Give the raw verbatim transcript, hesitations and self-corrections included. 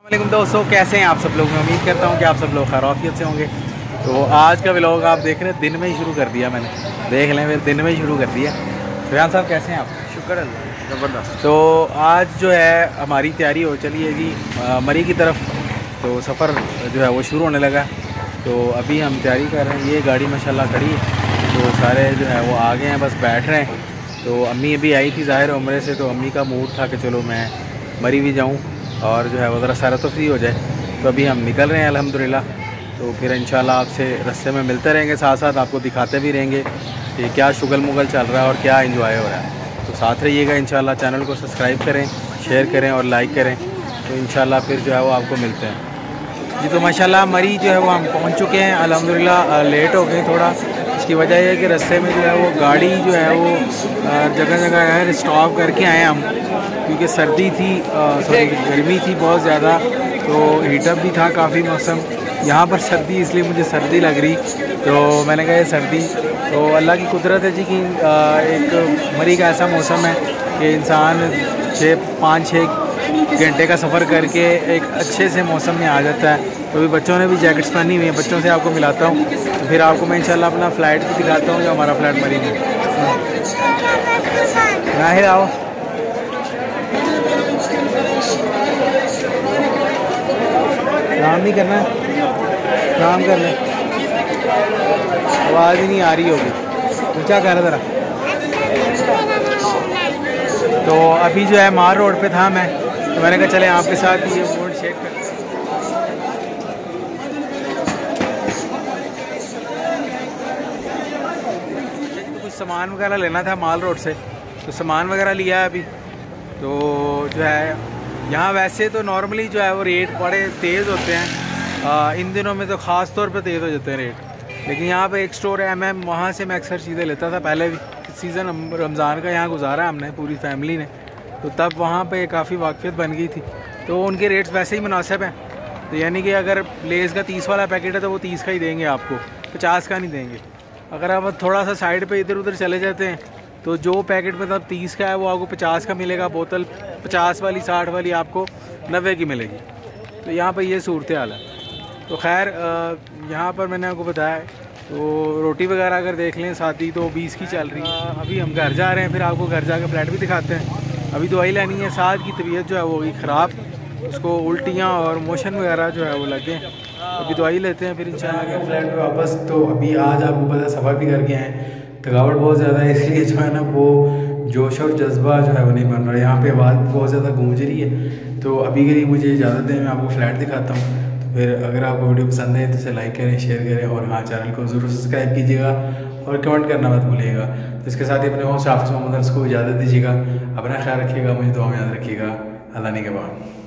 वालेकुम दोस्तों, कैसे हैं आप सब लोग। मैं उम्मीद करता हूं कि आप सब लोग खैरियत से होंगे। तो आज का व्लॉग आप देख रहे हैं, दिन में ही शुरू कर दिया मैंने, देख लें फिर दिन में ही शुरू कर दिया। रेहान साहब कैसे हैं आप? शुक्र अल्लाह, ज़बरदस्त। तो आज जो है हमारी तैयारी हो चली है जी मरी की तरफ। तो सफ़र जो है वो शुरू होने लगा। तो अभी हम तैयारी कर रहे हैं। ये गाड़ी माशाल्लाह खड़ी है, तो सारे जो है वो आ गए हैं, बस बैठ रहे हैं। तो अम्मी अभी आई थी ज़ाहिर उम्रे से, तो अम्मी का मूड था कि चलो मैं मरी भी जाऊँ और जो है वो ज़रा सारा तो फ्री हो जाए। तो अभी हम निकल रहे हैं अल्हम्दुलिल्लाह। तो फिर इंशाल्लाह आपसे रास्ते में मिलते रहेंगे, साथ साथ आपको दिखाते भी रहेंगे कि क्या शुगल मुगल चल रहा है और क्या एंजॉय हो रहा है। तो साथ रहिएगा इंशाल्लाह। चैनल को सब्सक्राइब करें, शेयर करें और लाइक करें। तो इंशाल्लाह फिर जो है वो आपको मिलते हैं जी। तो माशाल्लाह मरी जो है वो हम पहुँच चुके हैं अल्हम्दुलिल्लाह। लेट हो गए थोड़ा, इसकी वजह यह है कि रास्ते में जो है वो गाड़ी जो है वो जगह जगह है स्टॉप करके आए हम, क्योंकि सर्दी थी, सॉरी गर्मी थी बहुत ज़्यादा। तो हीटअप भी था काफ़ी मौसम। यहाँ पर सर्दी, इसलिए मुझे सर्दी लग रही, तो मैंने कहा ये सर्दी तो अल्लाह की कुदरत है जी कि एक मरी का ऐसा मौसम है कि इंसान छः पाँच छः घंटे का सफ़र करके एक अच्छे से मौसम में आ जाता है। तो अभी बच्चों ने भी जैकेट्स पहनी हुई हैं, बच्चों से आपको मिलाता हूँ। तो फिर आपको मैं इंशाल्लाह अपना फ़्लाइट भी दिखाता हूँ, जो हमारा फ़्लाइट मरी में। राहिल आओ, काम नहीं करना, काम कर ले। आवाज़ ही नहीं आ रही होगी, ऊँचा कर ज़रा। तो अभी जो है मार रोड पे था मैं, तो मैंने कहा चले आपके साथ ये बोर्ड शेयर कर। तो कुछ सामान वगैरह लेना था माल रोड से, तो सामान वगैरह लिया है अभी। तो जो है यहाँ वैसे तो नॉर्मली जो है वो रेट बड़े तेज़ होते हैं, आ, इन दिनों में तो ख़ास तौर पे तेज़ हो जाते हैं रेट। लेकिन यहाँ पे एक स्टोर है, मैं वहाँ से मैं अक्सर चीज़ें लेता था। पहले सीज़न रमज़ान का यहाँ गुजारा हमने पूरी फैमिली ने, तो तब वहाँ पे काफ़ी वाक़फ़ियत बन गई थी। तो उनके रेट्स वैसे ही मुनासिब हैं। तो यानी कि अगर लेज़ का तीस वाला पैकेट है तो वो तीस का ही देंगे आपको, पचास का नहीं देंगे। अगर आप थोड़ा सा साइड पे इधर उधर चले जाते हैं तो जो पैकेट मतलब तीस का है वो आपको पचास का मिलेगा। बोतल पचास वाली साठ वाली आपको नब्बे की मिलेगी। तो यहाँ पर ये सूरत हाल है। तो खैर यहाँ पर मैंने आपको बताया, तो रोटी वगैरह अगर देख लें साथी तो बीस की चल रही है। अभी हम घर जा रहे हैं, फिर आपको घर जाकर फ्लैट भी दिखाते हैं। अभी दवाई लेनी है, साथ की तबीयत जो है वो होगी ख़राब, उसको उल्टियाँ और मोशन वगैरह जो है वो लगे। अभी दवाई लेते हैं, फिर इंशाल्लाह फ्लैट पे वापस। तो अभी आज आपको पता सफ़र भी करके आए, थकावट बहुत ज़्यादा है, इसलिए जो है ना वो जोश और जज्बा जो है वो नहीं बन रहा। यहाँ पे आवाज़ बहुत ज़्यादा गूंज रही है। तो अभी के लिए मुझे इजाज़त दें, मैं आपको फ्लैट दिखाता हूँ। तो फिर अगर आपको वीडियो पसंद है तो इसे लाइक करें, शेयर करें और हाँ चैनल को ज़रूर सब्सक्राइब कीजिएगा और कमेंट करना मत भूलिएगा। तो इसके साथ ही अपने होस्ट हाफिज़ मोहम्मद को इजाज़त दीजिएगा। अपना ख्याल रखिएगा, मुझे दुआ में याद रखिएगा। अल्लाह ने के बाद।